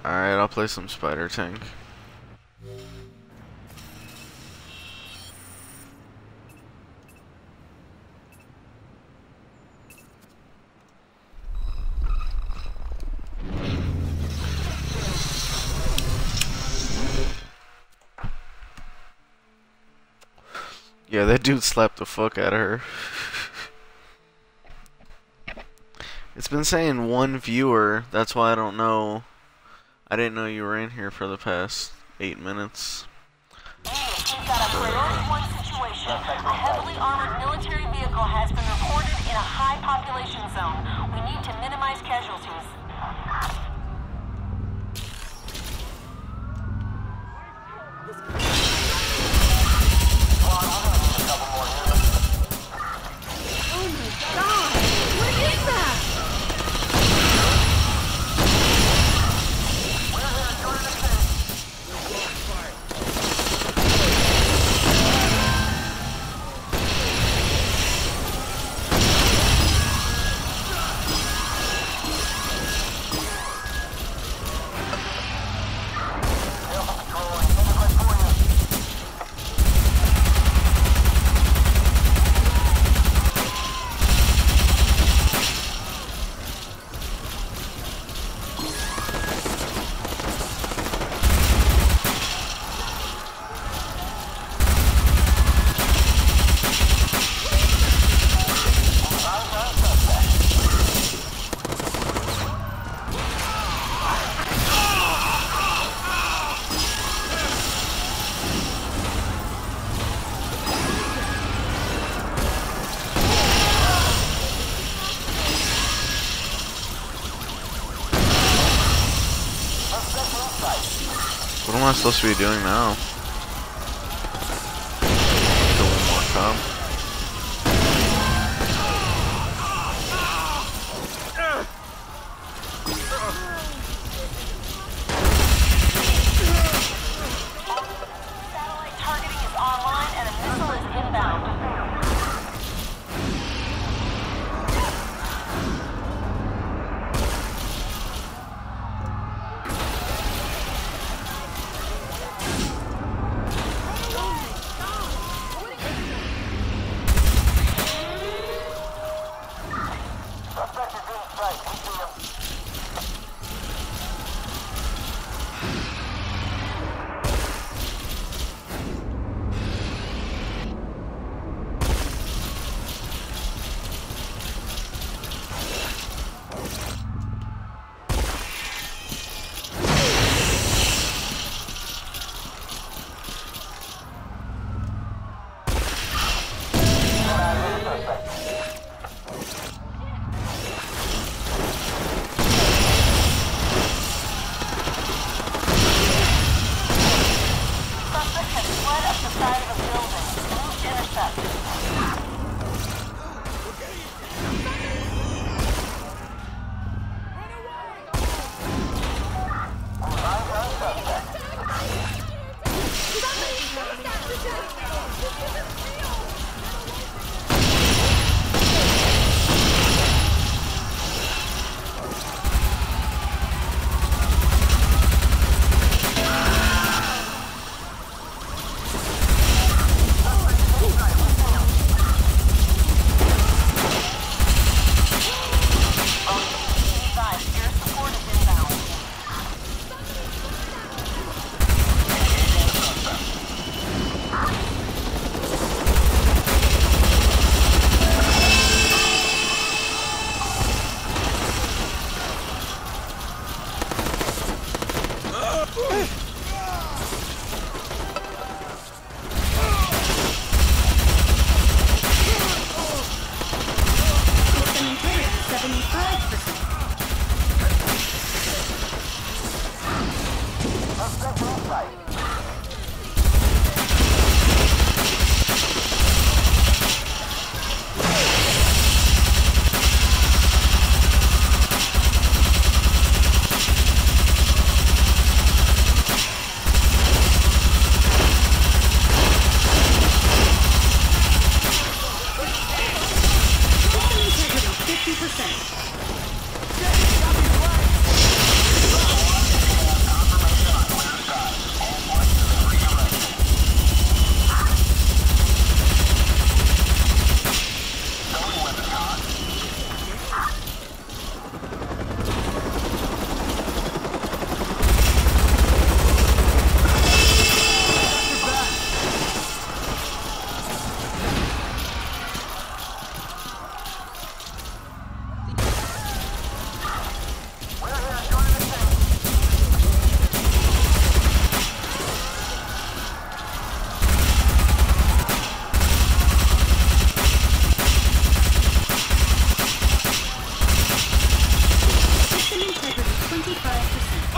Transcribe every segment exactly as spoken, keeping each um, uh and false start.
Alright, I'll play some Spider Tank. Yeah, that dude slapped the fuck out of her. It's been saying one viewer, that's why I don't know. I didn't know you were in here for the past eight minutes. We've got a priority one situation. A heavily armored military vehicle has been reported in a high population zone. We need to minimize casualties. Oh my god! What is that? What am I supposed to be doing now? Kill one more cop. Satellite targeting is online and a missile is inbound.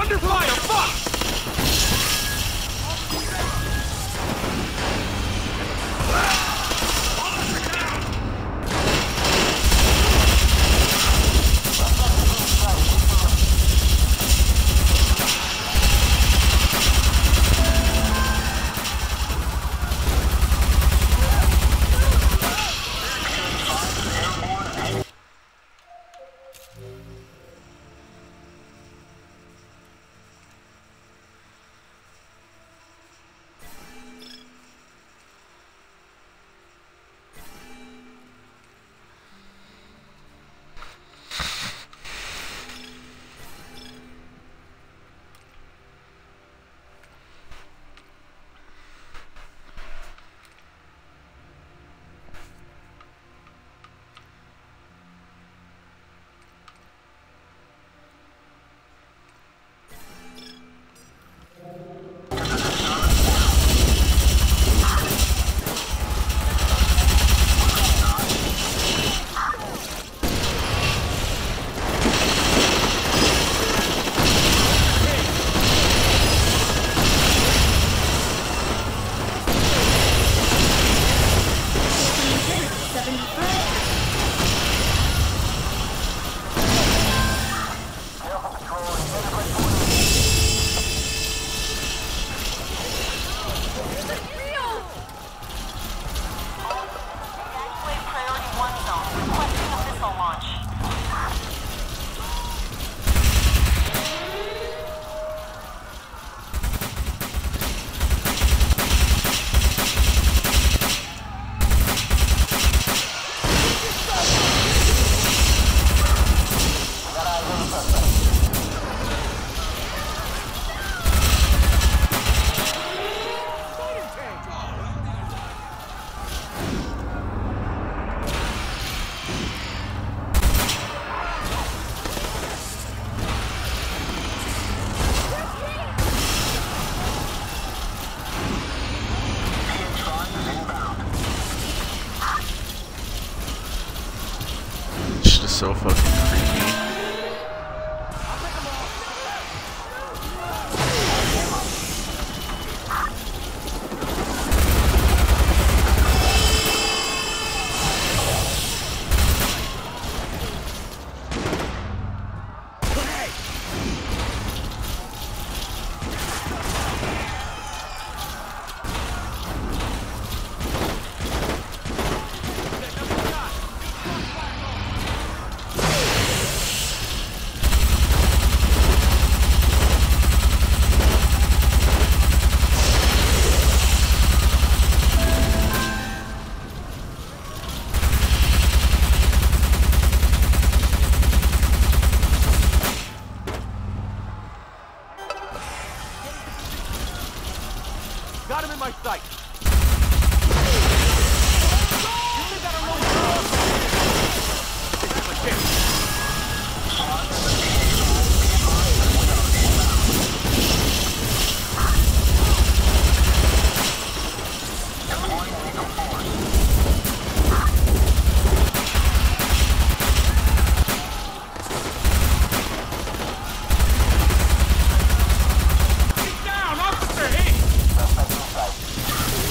under fire! Fuck! So fucking creepy. Got him in my sight! Down, officer! Hey!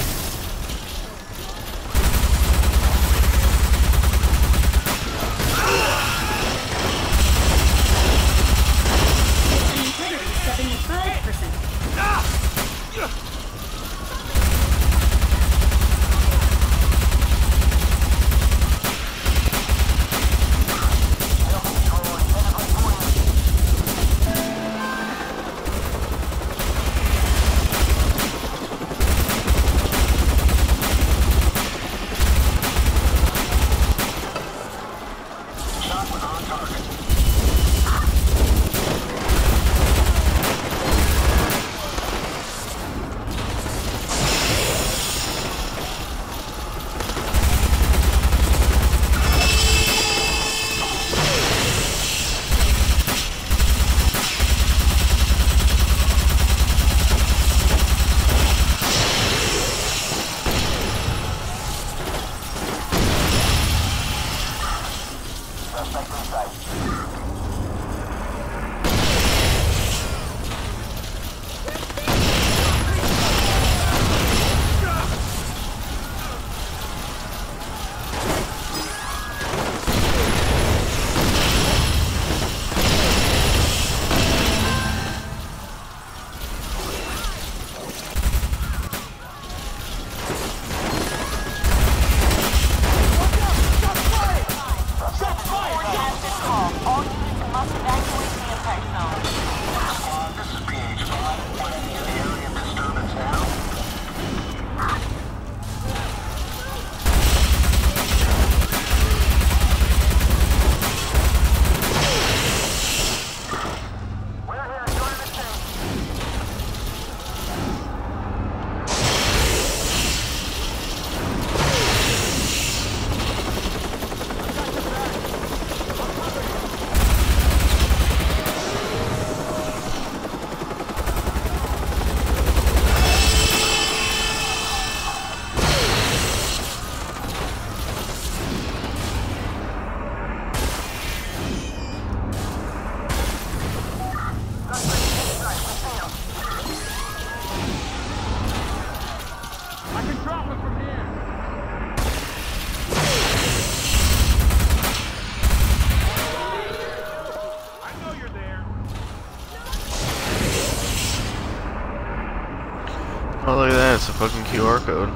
Oh, look at that, it's a fucking Q R code.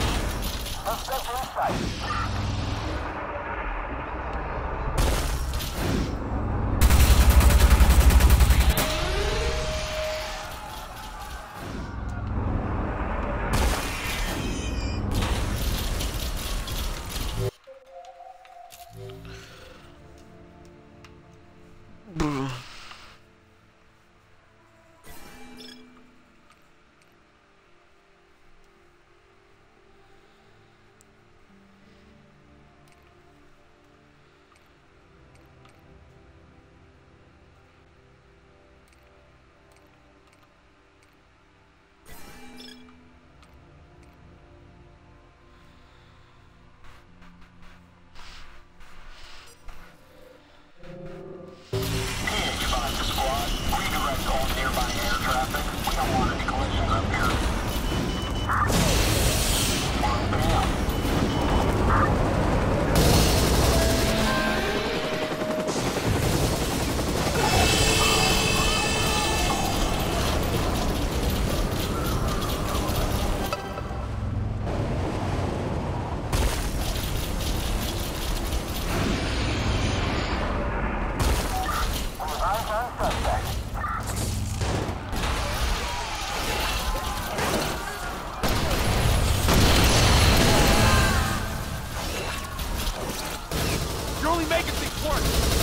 You're only making things worse.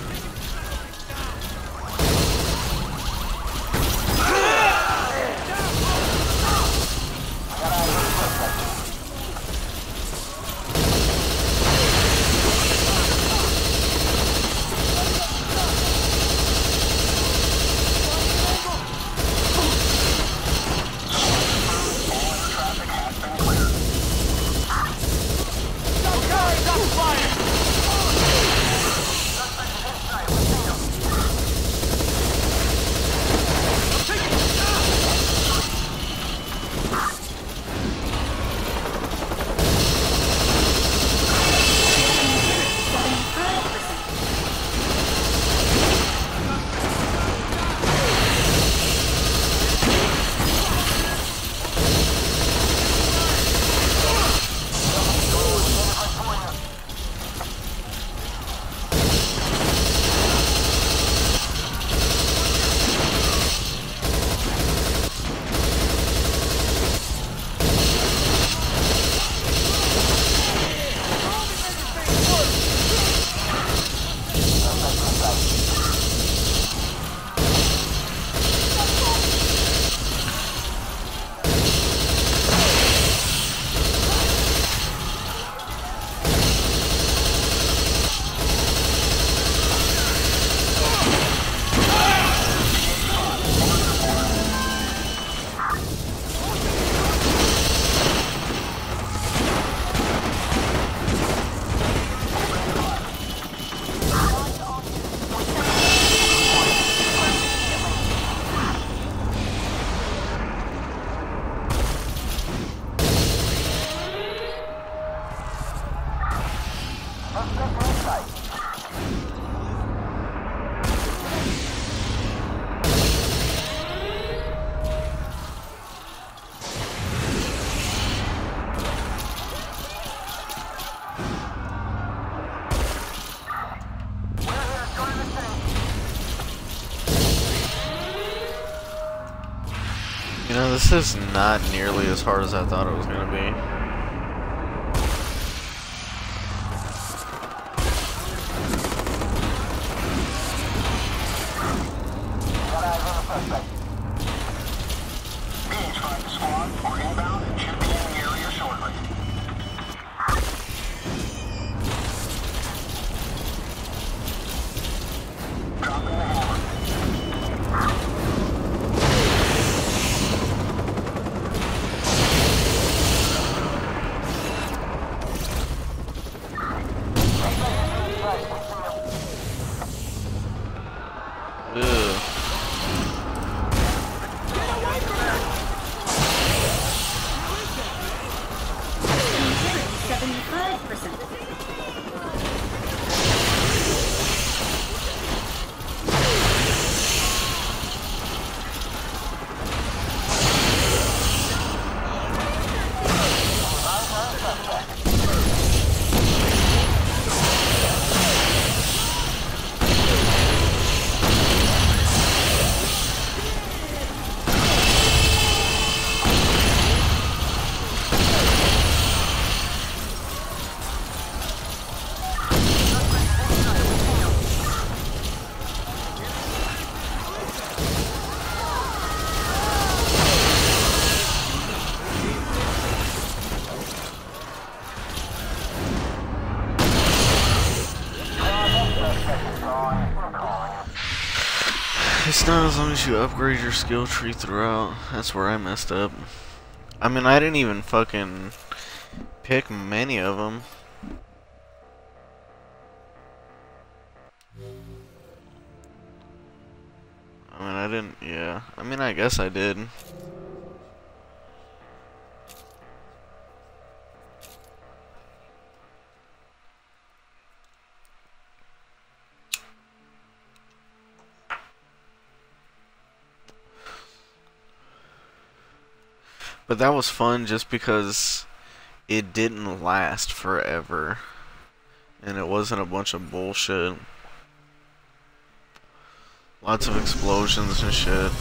You know, this is not nearly as hard as I thought it was going to be. Not as long as you upgrade your skill tree throughout. That's where I messed up. I mean, I didn't even fucking pick many of them. I mean, I didn't, yeah. I mean, I guess I did. But that was fun just because it didn't last forever. And it wasn't a bunch of bullshit. Lots of explosions and shit.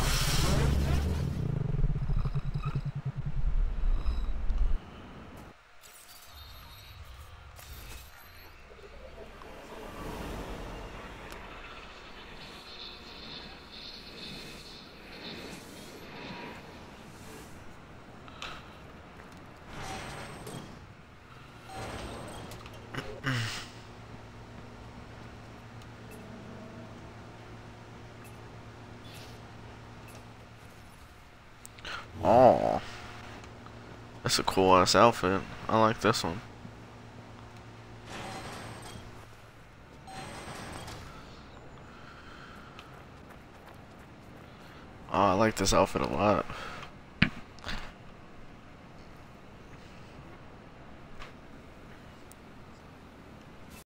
Oh, that's a cool ass outfit. I like this one. Oh, I like this outfit a lot.